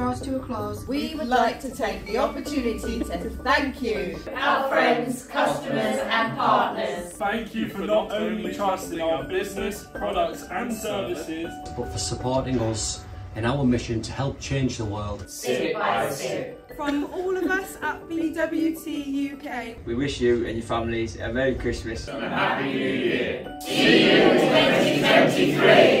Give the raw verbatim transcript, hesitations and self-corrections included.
draws to a close, we would like to take the opportunity to thank you, our friends, customers and partners. Thank you for not only trusting our business, products and services, but for supporting us in our mission to help change the world. Sip by sip. From all of us at B W T U K, we wish you and your families a Merry Christmas and a Happy New Year. See you in twenty twenty-three.